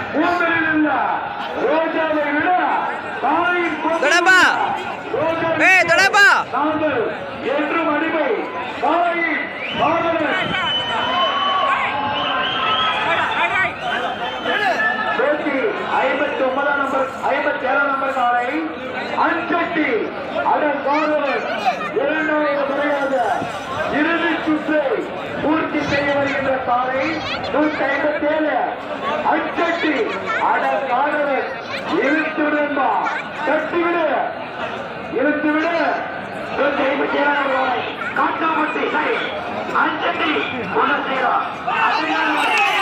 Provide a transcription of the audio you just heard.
பூமியில் உள்ள ரோஜாவை விட தாயின் தொடப்பா ஏய் தொடப்பா நாங்கள் என்றும் அடிமை தாயின் மாணவர் 59 நம்பர் 57 நம்பர் காலை அஞ்சட்டி அதன் மாணவர் இரண்டாவது முறையாக இறுதி சுற்றை பூர்த்தி செய்ய வருகின்ற காலை 157 அஞ்சட்டி அதன் மாணவர் இழுத்துவிடுமா கட்டிவிடு இழுத்துவிடு 157 நம்பர் காட்டாமட்டி சரி அஞ்சட்டி ஒன்று செய்யலாம்